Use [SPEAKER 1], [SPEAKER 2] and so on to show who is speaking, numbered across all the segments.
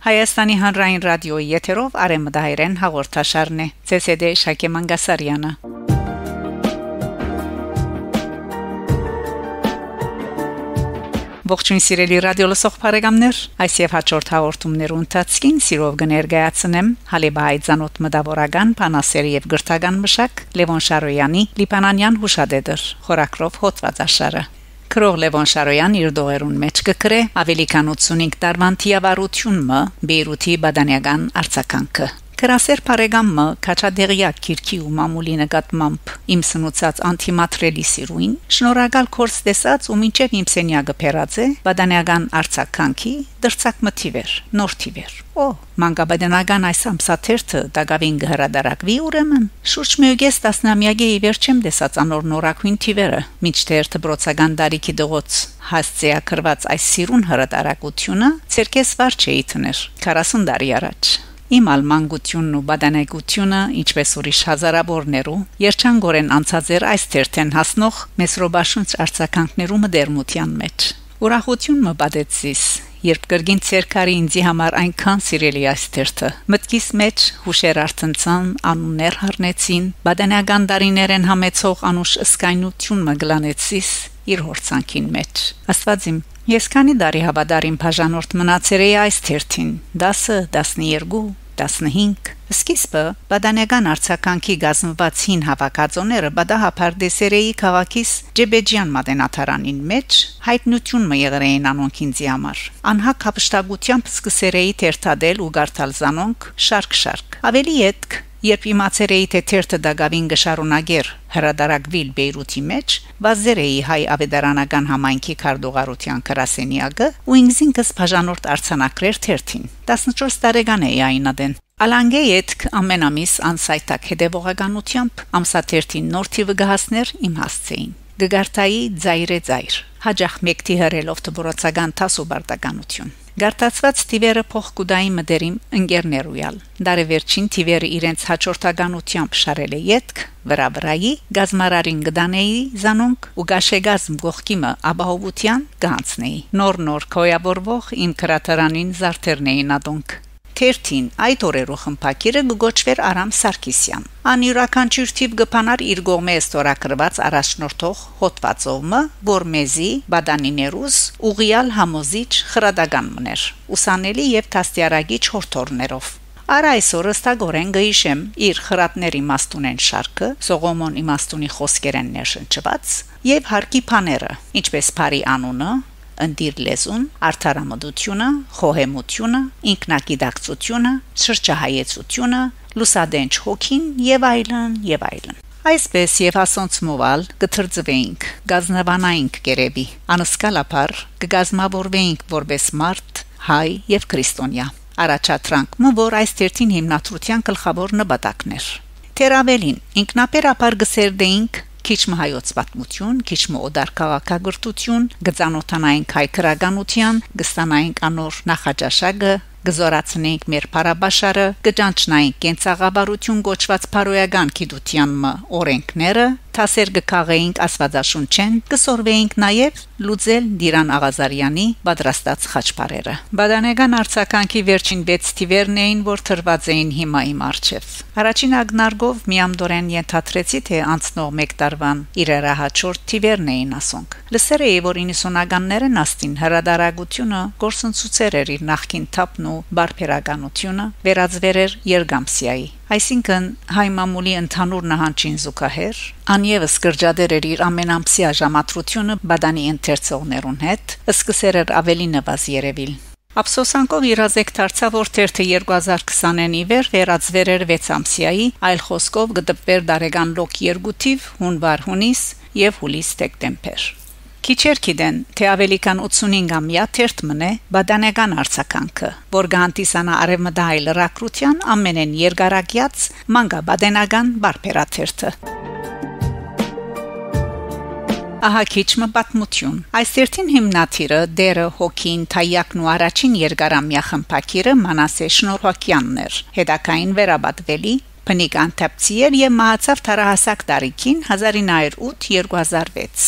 [SPEAKER 1] Հայաստանի հանրային ռադիոյի եթերով Արեմդահայերեն հաղորդաշարն է։ ՑՍԴ Շակե Մանգասարյանը։ Ողջույն սիրելի ռադիո լսող բարեկամներ, այս եւ հաջորդ հաղորդումներու ընթացքին սիրով կներկայացնեմ Հալեբահայ ցանոթ մտավորական բանասերի եւ գրթական մշակ Լևոն Շարոյանի Լիբանանյան հուշադեդր խորակրով հոդվածաշարը։ Քրող Լևոն Շարոյան իր դողերուն մեջ կգրե ավելի քան 85 տարվան թիավարությունը Բեյրութի բադանյական արձականքը։ Կրասեր բարեկամը քաչադեղյակ քիրքի ու մամուլի նկատմամբ իմ սնուցած անտիմատրելի սիրուին շնորհակալ կորս տեսած ու մինչև իմ սենյակը փերած է բադանյական արձականքի դրցակ մթիվեր նոր թիվեր օ մանկաբադանական այս ամսաթերթը դակավին գհրադարակվի ուրեմն շուրջ մեուգես 10-ամյակի վերջեմ տեսած անոր նորակույն թիվերը մինչդեռ դբրոցական դարիքի դողոց հասցեա կրված այս սիրուն հրատարակությունը ցերկես վար չէի թներ 40 տարի առաջ Իմ ալմանգությունն ու բադանայգությունը, ինչպես ուրիշ հազարավորներու, երջանկորեն անցած էր այս թերթեն հասնող մեսրոբաշունչ արձականքներու մդերմության մեջ։ Ուրախություն մը բադեցիս, երբ կրգին ցերկարի ինձի համար այնքան սիրելի այս թերթը։ Մտքիս մեջ հուշեր արտնցան, անուններ հառնեցին, բադանական դարիներեն համեցող անուշ ըսկայնություն մը գլանեցիս իր հորցանքին մեջ։ Աստվածիմ Ես քանի դարի հավադարին բաժանորդ մնացել էի այս թերթին 10, 12, 15 Սկիզբը բադանական արձականքի գազմված հին հավաքածոները բադահապար դեսերեի քաղաքիս Ջեբեջյան մատենաթարանին մեջ հայտնություն մը եղել էին անոնքինձի համար անհակ հապշտագությամբ սկսերեի թերթադել ու գարտալ զանոնք շարք ավելի ետք Երբ իմացել էի թե թերթը դակավին գշարունակեր հրադարակվիլ Բեյրութի մեջ վազերեի հայ ավետարանական համայնքի քարտուղարության գրասենյակը ու ինքսինքս բաժանորդ արձանակրեր թերթին 14 տարեկան էի այնադեն Ալանգե ետք ամենամիս անսայտակ հետևողականությամբ ամսաթերթին նոր թիվը գահասներ իմ հասցեին Գգարտայի ձայր հաջախ մեկտի հրելով դբրոցական տասուբարտականություն Գարտացված թիվերը փոխկուդայի մդերիմ ընկերներույալ դարևերջին թիվերը իրենց հաջորդականությամբ շարել է յետք վրայի գազմարարին գդանեի զանոնք ու գաշեգազմ գողքիմը ապահովության գանցնեի նոր կոյավորվող իմ քրատարանին զարթերնեին ադոնք Թերթին այդ օրերու խմփակիրը գոչվեր Արամ Սարգսյան անյուրաքանչյուր թիվ գփանար իր գողմե ստորակրված առաջնորդող հոդվածովը որ մեզի բադանիներուս ուղիալ համոզիչ խրադական մներ ուսանելի եւ տաստիարագիչ հորթորներով Արա այսօր ըստագորեն գիշեմ իր խրատների մաստունեն շարքը Սողոմոն իմաստունի խոսքերեն ներշնչված եւ հարկի փաները ինչպես բարի անունը Ընդիր լեզուն, արդարամտությունը, խոհեմությունը, ինքնակիդակցությունը, շրջահայեցությունը, լուսադենչ հոգին եւ այլն։ Այսպես եւ ասոնցմոալ գտրծվեինք, գազնավանայինք գերեբի, անսկալապար կգազմավորվեինք որպես մարդ, հայ եւ քրիստոնյա։ Առաջատրանք մը որ այս թերթին հիմնադրության գլխավոր նպատակներ։ Թերավելին ինքնապերապար գսերդեինք Քիչ հայոց պատմություն, քիչ օդար քաղաքագրթություն, գծանոթանային հայկրականության, գստանային անոր նախաճաշակը, գզորացնենք մեր փարաբաշարը, գճանչնային կենցաղաբարություն գոչված փարոյական գիտության օրենքները, թասեր գքաղեինք աստվածաշունչեն, գսորվեինք նաև լուծել Դիրան Աղազարյանի պատրաստած խաչպարերը։ Բադանական արձականքի վերջին 6 թիվերն էին, որ թրված էին հիմա իմ առջև։ Առաջին ագնարգով միամդորեն ենթադրեցի, թե անցնող 1 տարվան իրարահաճորդ թիվերն էին ասոնք։ Լսեր էի, որ 90-ականներն աստին հրադարագությունը գործընծուցեր էր իր նախկին թափն ու բարբերականությունը, վերածվեր էր երգամսիայի։ Այսինքն հայ մամուլի ընդհանուր նահանջին զուգահեռ անևս կրճատեր էր իր ամենամսյա ժամատրությունը բադանի ընթերցողներուն հետ, սկսեր էր ավելի նվազ երևիլ։ Ափսոսանքով իրազեկ դարձավ որ թերթը 2020-ի վերածվեր էր 6 ամսյայի, այլ խոսքով գտվեր դարեգան լոկ 2 թիվ հունվար-հունիս եւ հուլիս-դեկտեմբեր։ Քիչեր գիտեն, թե ավելի քան 85-ամյա թերթ մնե բադանական արձականքը, որ գանտիսանա արևմտահայ լրակրության ամենեն երկարակյաց մանկաբադենական բարբերաթերթը։ Ահա քիչմը պատմություն։ Այս թերթին հիմնադիրը դերը հոգին թայակն ու առաջին երկարամյա խմփակիրը Մանասե Շնորհակյանն էր։ Հետակային վերաբադվելի Փնիկ անտապցիեր եւ մահացավ թարահասակ տարիքին 1908-2006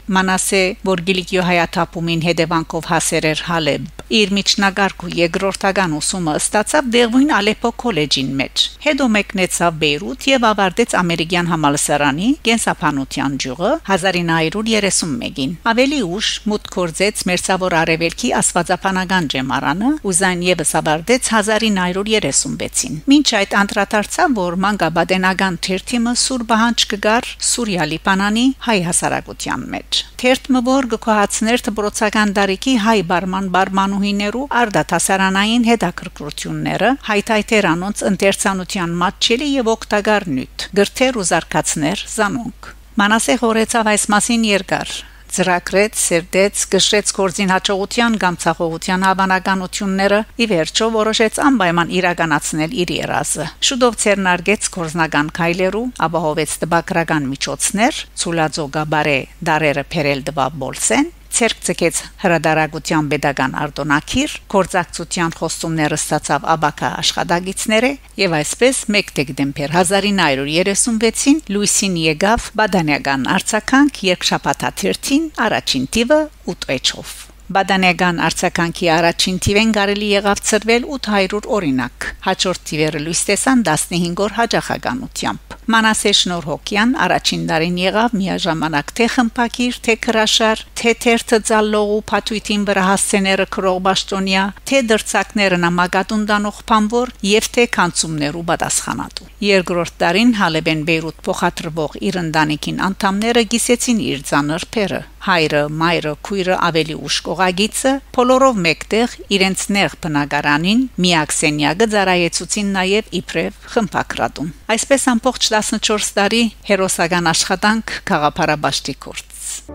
[SPEAKER 1] Մանասե, որ Գիլիկիո հայաթափումին հետևանքով հասեր էր Հալեբ, իր միջնագարկու երկրորդական ուսումը ստացավ Դեղույն Ալեպո քոլեջին մեջ։ Հետո մեկնեցավ Բեյրութ եւ ավարտեց ամերիկյան համալսարանի կենսաբանության ջուղը 1931-ին։ Ավելի ուշ մուտք գործեց Մերձավոր Արևելքի աստվածաբանական ջեմարանը ու զայն եւս ավարտեց 1936-ին։ Մինչ այդ անդրադարձավ, որ մանկաբադենական թերթիմը սուր բանջ կգար Սուրիա Լիբանանի հայ հասարակության մեջ։ Թերթը որ գոհացներ դպրոցական դարիքի հայ բարմանուհիներու արդատասարանային հետաքրքրությունները, հայթայթերանոնց ընթերցանության մատչելի եւ օգտակար նյութ, գրթեր ու զարգացներ զանոնք։ Մանասե հորեցավ այս մասին երկար ծրագրեց, սերդեց, գշրեց կորձին հաջողության գամցախողության հավանականությունները, ի վերջո որոշեց անպայման իրականացնել իր երազը։ Շուտով ցերնարգեց կորզնական քայլերու, ապահովեց տբակրական միջոցներ, ցուլաձոգաբարե դարերը փերել դվա բոլսեն, ցերկ ցկեց հրադարագության pedagogan արտոնակիր, կորզակցության խոստումները ստացավ աբակա աշխատագիցները եւ այսպես 1 դեկտեմբեր 1936-ին Լուիսին եկավ բադանեական արձականք երկշաբաթաթերթին առաջին տիվը 8 էջով։ Բադանեական արձականքի առաջին տիվեն կարելի եղավ ծրվել 800 օրինակ, հաջորդ տիվերը լույս տեսան 15 օր հաջողականությամբ։ Մանասե Շնորհոկյան առաջին դարին եղավ միաժամանակ թե խմպակիր, թե քրաշար, թե թերթը ցալլողու փաթույթին վրա հասցեները քրող բաշտոնյա, թե դրցակները նամակատուն դանող փամվոր եւ թե կանցումներու պատասխանատու։ Երկրորդ դարին Հալեբեն Բեյրութ փոխադրվող իր ընտանիքին անդամները գիսեցին իր ցաներ փերը։ Հայրը, մայրը, քույրը ավելի ուշ կողագիցը բոլորով մեկտեղ իրենց նեղ բնակարանին միակ սենյակը ծառայեցուցին նաև իբրև խմպակրատում։ Այսպես ամբողջ 14 տարի հերոսական աշխատանք խաղապարաբաշտի կորց։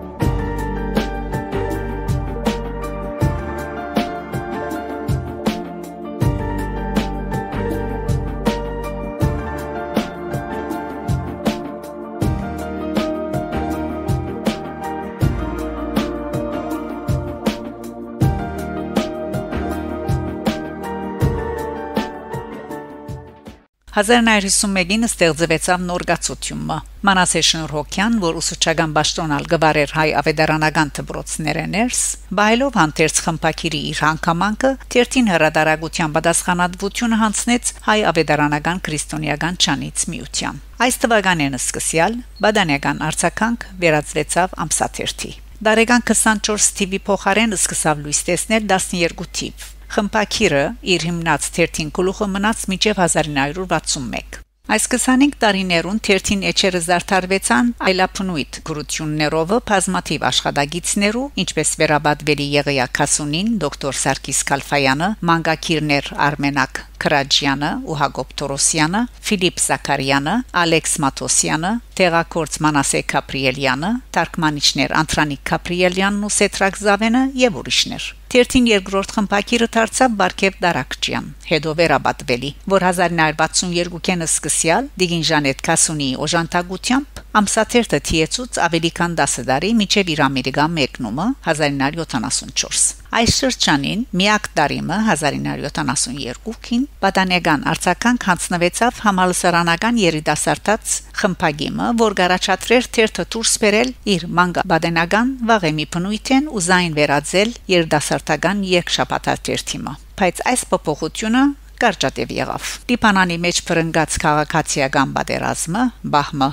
[SPEAKER 1] Հազարնայրիսումեգին ստեղծվեցավ նոր գացությունը։ Մանասե Շնորհոկյան, որ ուսուցչական պաշտոնալ գվարեր հայ ավետարանական դպրոցները ներս, բայլով հանդերձ խմպակիրի իր հանգամանքը թերթին հրադարագության պատասխանատվությունը հանձնեց հայ ավետարանական քրիստոնեական չանից միության։ Այս թվականին սկսյալ բադանեական արձականք վերածվեցավ ամսաթերթի։ Դարեգան 24 տիվի փոխարեն սկսավ լույս տեսնել 12 տիվ։ Խմպակիրը իր հիմնած թերթին գլուխը մնաց մինչև 1961։ Այս 25 տարիներուն թերթին էջերը զարդարվեցան այլապնույթ գրություններով բազմաթիվ աշխատագիցներու, ինչպես վերաբադվելի Եղիա Քասունին, դոկտոր Սարգիս Կալֆայանը, մանկագիրներ Արմենակ Քրաջյանը ու Հակոբ Թորոսյանը, Ֆիլիպ Զաքարյանը, Ալեքս Մաթոսյանը, Տեղակորց Մանասե Կապրիելյանը, Թարգմանիչներ Անտրանիկ Կապրիելյանն ու Սետրակ Զավենը եւ ուրիշներ։ Թերթին երկրորդ խմպակիրը դարձավ Բարքև Դարակչյան, հետո վերաբատվելի, որ 1962-ին սկսյալ Դիգին Ժանետ Քասունիի օժանդակությամբ ամսաթերթը թիեցուց ավելի քան 10 տարի մինչև իր Ամերիկա մեկնումը 1974։ Այս շրջանին միակ տարիմը 1972-ին բադանեգան արձականք հանձնվեցավ համալսարանական երիտասարդաց խմպագիմը, որ գարաչատրեր թերթը դուրս բերել իր մանկաբադենական վաղեմի բնույթեն ու զայն վերածել երիտասարդական երկշաբաթաթերթիմը։ Բայց այս փոփոխությունը կարճատև եղավ։ Լիբանանի մեջ բռնգած քաղաքացիական պատերազմը բահմը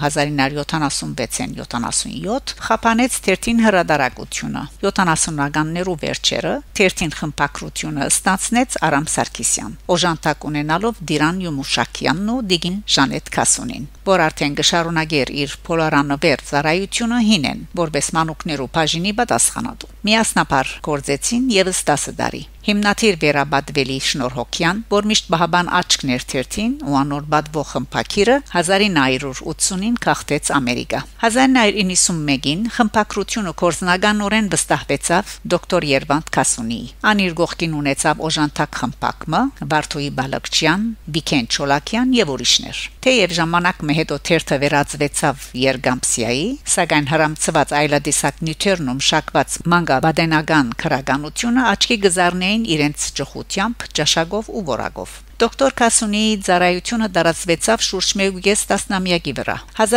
[SPEAKER 1] 1976-77 խափանեց թերթին հրադարագությունը։ 70-ականներու վերջերը թերթին խմպակրությունը ստացնեց Արամ Սարգսյան, օժանդակ ունենալով Դիրան Յումուշակյանն ու Դիգին Ժանետ Քասունին, որ արդեն գշարունակեր իր պոլարանվեր ծառայությունը հինեն, որպես մանուկներու բաժինի պատասխանատու։ Միասնապար կորձեցին եւս 10 տարի։ Հիմնադիր վերաբադվելի Շնորհոկյան, որ միշտ բահաբան աչքներ թերթին ու անոր բադվող խմպակիրը 1980-ին քաղտեց Ամերիկա։ 1991-ին խմպակրությունը կորզնականորեն վստահվեցավ դոկտոր Երվանդ Քասունիի։ Անիր գողքին ունեցավ օժանդակ խմպակը Վարդուհի Բալակչյան, Բիքեն Չոլակյան եւ ուրիշներ։ Թեև ժամանակը հետո թերթը վերածվեցավ Երգամսիայի, սակայն հрамծված այլադիսակ նյութերն ու մշակված մանկաբադենական քրագանությունը աչքի գզարնեին էին իրենց ճոխությամբ, ճաշակով ու որակով։ Դոկտոր Կասունիի ծառայությունը դարածվեցավ շուրջ 1.5 տասնամյակի վրա։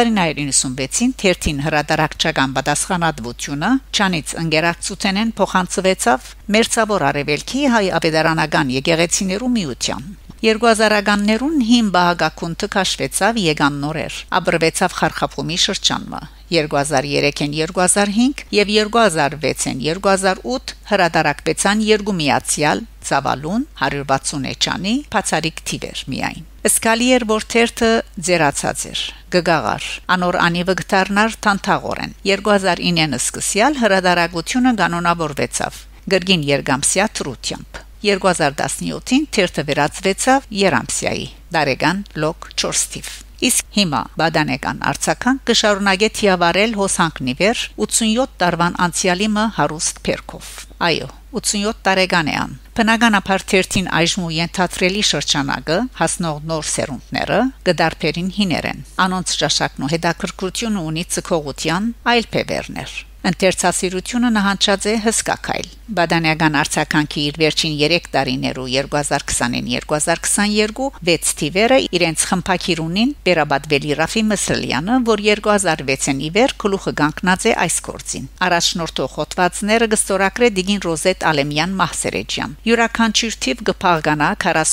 [SPEAKER 1] 1996-ին թերթին հրատարակչական պատասխանատվությունը Չանից ընկերակցութենեն փոխանցվեցավ Մերձավոր Արևելքի հայ ավետարանական եկեղեցիներու միության։ 2000-ականներուն հին բահագակուն թքաշվեցավ եգաննորեր, աբրվեցավ խարխափումի շրջանը։ 2003-ին 2005 եւ 2006-ին 2008 հրատարակվեցան երկու միացյալ ծավալուն 160 էջանի բացարիք թիվեր միայն։ Սկալի էր որ թերթը ձերացած էր, գգաղար, անոր անիվը գտարնար թանթաղորեն։ 2009-ին սկսյալ հրատարակությունը կանոնավորվեցավ գրգին երգամսյա թրությամբ։ 2017-ին թերթը վերածվեցավ Երամսիայի դարեգան լոկ 4 թիվ։ Իսկ հիմա բադանեկան արցական կշարունակե թիավարել հոսանքնիվեր 87 տարվան անցյալիմը հարուստ փերքով։ Այո, 87 տարեկան է ան։ Բնականաբար թերթին այժմ ենթադրելի շրջանակը հասնող նոր սերունդները գդարբերին հիներեն։ Անոնց ճաշակն ու հետաքրքրությունը ունի ցկողության այլ փևերներ։ Ընթերցասիրությունը նահանջած է հսկակայլ։ Բադանյական արցականքի իր վերջին 3 տարիներու 2020-ին 2022 6 թիվերը իրենց խմփակիրունին Բերաբադվելի Ռաֆի Մսլյանը, որ 2006-ին իվեր գլուխը կանգնած է այս գործին։ Առաջնորդող հոդվածները գստորակրե Դիգին Ռոզետ Ալեմյան Մահսերեջյան։ Յուրաքանչյուր թիվ կփաղկանա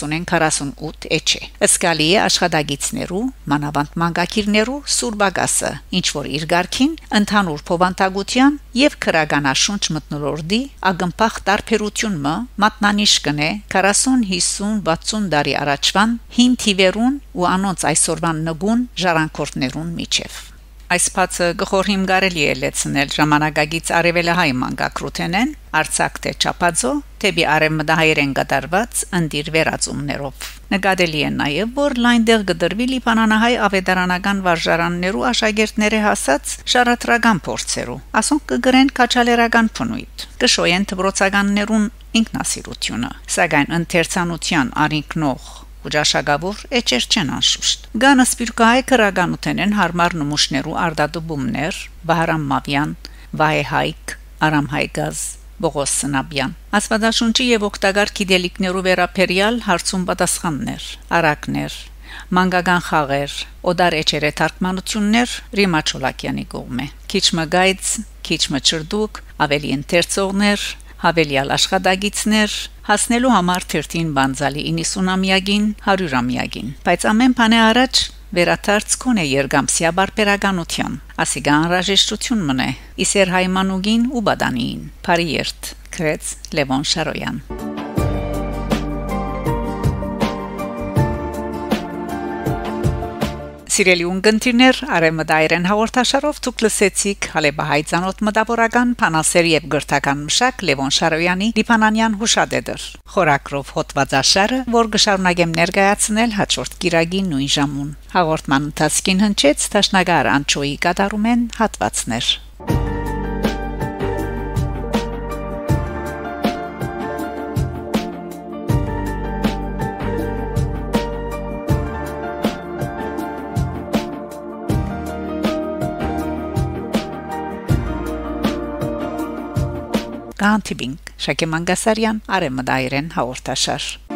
[SPEAKER 1] 40-48 էջե։ Սկալի է աշխատագիցներու, մանավանդ մանկագիրներու սուրբագասը, ինչ որ իր ղարքին ընդհանուր փոխանցագություն եւ քրագանաշունչ մտնոլորդի ագմփախ տարբերությունը մատնանիշ կնե 40, 50, 60 տարի առաջվան հին թիվերուն ու անոնց այսօրվան նգուն ժառանգորդներուն միջև։ Այս փածը գխորհիմ կարելի է լեցնել ժամանակագից արևելահայ մանկակրութենեն Արցախ թե Չափածո թեպի արևմտահայերեն կատարված ընդիր վերածումներով։ Նկատելի է նաև, որ լայնդեղ կդրվի լիբանանահայ ավետարանական վարժարաններու աշակերտները հասած շարատրական փորձերու։ Ասոնք կգրեն քաչալերական փնույթ։ Կշոյեն դբրոցականներուն ինքնասիրությունը, սակայն ընթերցանության արինքնող Ուջաշագավոր էջեր չեն անշուշտ։ Գանը սպիրկահայ քրագանութենեն հարմար նմուշներու արդադուբումներ Վահրամ Մավյան, Վահե Հայկ, Արամ Հայգազ, Բողոս Սնաբյան։ Աստվածաշունչի եւ օգտակար գիտելիքներու վերաբերյալ հարցում պատասխաններ, արակներ, մանկական խաղեր, օդար էջերը թարգմանություններ Ռիմա Չոլակյանի կողմէ։ Քիչմը գայծ, քիչմը չրդուկ, ավելի ընթերցողներ հավելյալ աշխատագիցներ հասնելու համար թերթին բանձալի 90-ամյակին 100-ամյակին բայց ամեն բանը առաջ վերաթարց կոնե երգամսյա բարբերականության ասիգա անհրաժեշտություն մնե իսեր հայմանուգին ու բադանին Փարիերտ քրեց Լևոն Շարոյան Սիրելի ունգընտիրներ, արեմդայրեն հաղորդաշարով դուք լսեցիք Հալեբահայ ցանոթ մտավորական փանասեր եւ գրթական մշակ Լևոն Շարոյանի Լիբանանյան հուշադեդր։ Խորակրով հոդվածաշարը, որ կշարունակեմ ներկայացնել հաջորդ կիրագի նույն ժամուն։ Հաղորդման ընթացքին հնչեց Տաշնագար Անչոյի կատարումեն հատվածներ։ Գանտիբինգ Շակե Մանգասարյան արեմդայրեն հաղորդաշար